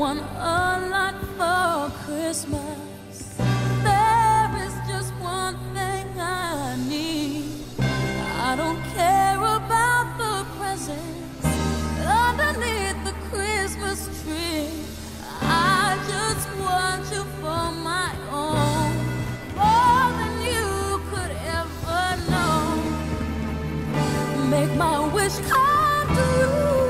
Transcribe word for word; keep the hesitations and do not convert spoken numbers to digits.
want a lot for Christmas. There is just one thing I need. I don't care about the presents underneath the Christmas tree. I just want you for my own, more than you could ever know. Make my wish come true.